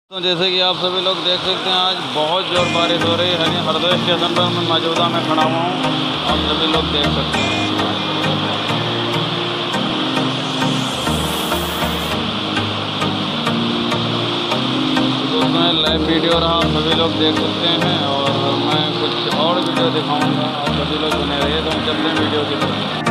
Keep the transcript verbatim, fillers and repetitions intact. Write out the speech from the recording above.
तो जैसे कि आप सभी लोग देख सकते हैं आज बहुत जोर बारिश हो रही है। हरदोई स्टेशन पर मैं मौजूदा में खड़ा हुआ हूँ, आप सभी लोग देख सकते हैं। दोस्तों ये लाइव वीडियो रहा, आप सभी लोग देख सकते हैं और मैं कुछ और वीडियो दिखाऊंगा, आप सभी लोग बने रहिए। तो हम चलते हैं वीडियो की तरफ।